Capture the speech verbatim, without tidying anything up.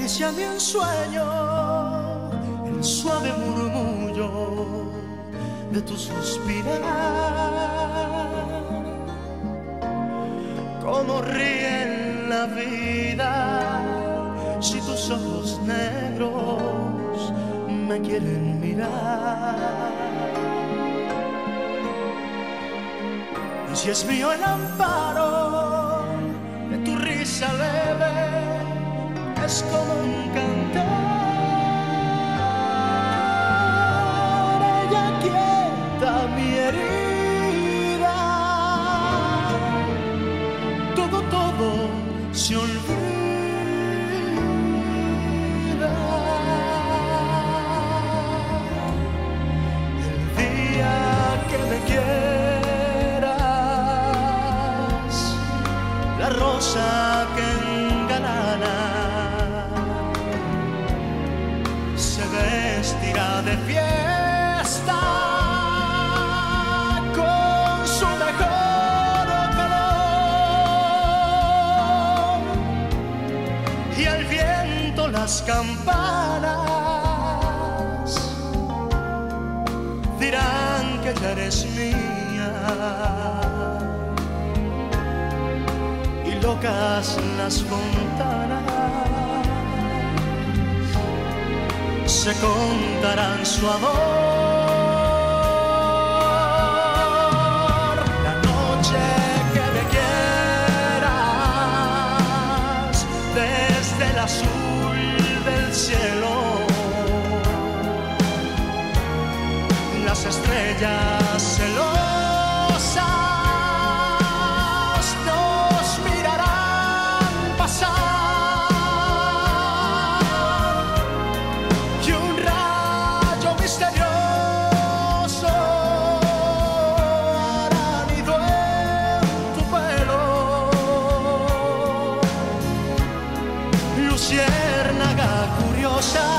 acaricia mi ensueño, el suave murmullo de tu suspirar. Cómo ríe en la vida si tus ojos negros me quieren mirar. Y si es mío el amparo de tu risa leve, es como un cantar. Ella aquieta mi herida. Todo, todo se olvida. El día que me quieras, la rosa que engalana se vestirá de fiesta con su mejor color, y al viento las campanas dirán que ya eres mía, y locas las fontanas se contarán su amor. La noche que me quieras, desde el azul del cielo, las estrellas celosas nos mirarán pasar. Luciérnaga curiosa,